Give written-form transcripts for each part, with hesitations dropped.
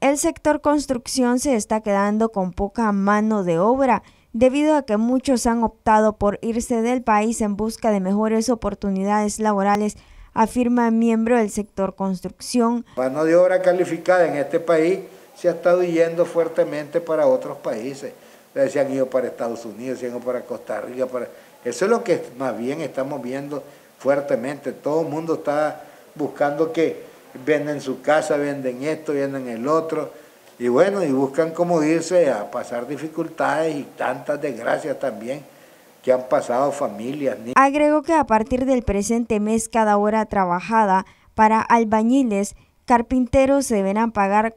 El sector construcción se está quedando con poca mano de obra, debido a que muchos han optado por irse del país en busca de mejores oportunidades laborales, afirma miembro del sector construcción. Mano de obra calificada en este país se ha estado yendo fuertemente para otros países. Se han ido para Estados Unidos, se han ido para Costa Rica. Eso es lo que más bien estamos viendo fuertemente. Todo el mundo está buscando que venden su casa, venden esto, venden el otro. Y bueno, y buscan cómo irse a pasar dificultades y tantas desgracias también que han pasado familias. Agregó que a partir del presente mes cada hora trabajada para albañiles, carpinteros se deberán pagar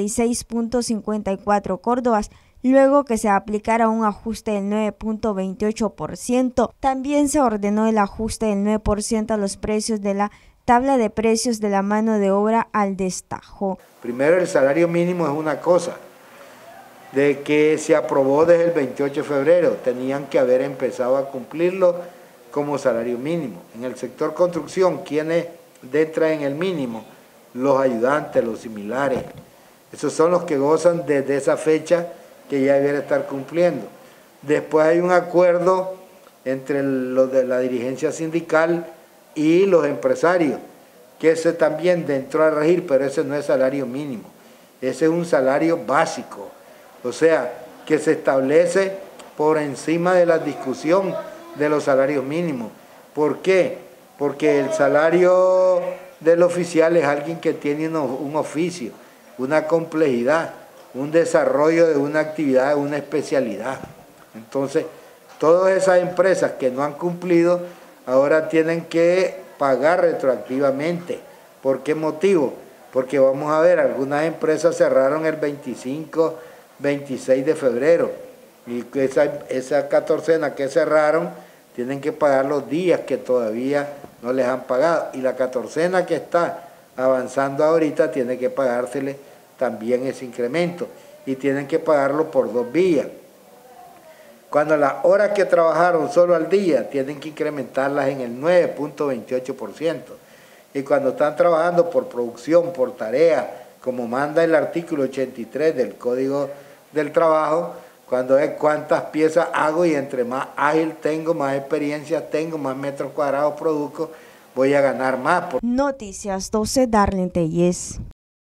46.54 córdobas, luego que se aplicara un ajuste del 9.28%. También se ordenó el ajuste del 9% a los precios de la tabla de precios de la mano de obra al destajo. Primero, el salario mínimo es una cosa, de que se aprobó desde el 28 de febrero, tenían que haber empezado a cumplirlo como salario mínimo. En el sector construcción, ¿quiénes entran en el mínimo? Los ayudantes, los similares. Esos son los que gozan desde esa fecha que ya debiera estar cumpliendo. Después hay un acuerdo entre los de la dirigencia sindical y los empresarios, que ese también entró a regir, pero ese no es salario mínimo, ese es un salario básico, o sea, que se establece por encima de la discusión de los salarios mínimos. ¿Por qué? Porque el salario del oficial es alguien que tiene un oficio, una complejidad, un desarrollo de una actividad, una especialidad. Entonces, todas esas empresas que no han cumplido ahora tienen que pagar retroactivamente. ¿Por qué motivo? Porque vamos a ver, algunas empresas cerraron el 25, 26 de febrero y esa catorcena que cerraron tienen que pagar los días que todavía no les han pagado, y la catorcena que está avanzando ahorita tiene que pagársele también ese incremento y tienen que pagarlo por 2 vías. Cuando las horas que trabajaron solo al día tienen que incrementarlas en el 9.28%. Y cuando están trabajando por producción, por tarea, como manda el artículo 83 del Código del Trabajo, cuando es cuántas piezas hago y entre más ágil tengo, más experiencia tengo, más metros cuadrados produzco, voy a ganar más. Noticias 12, Darlene Telles.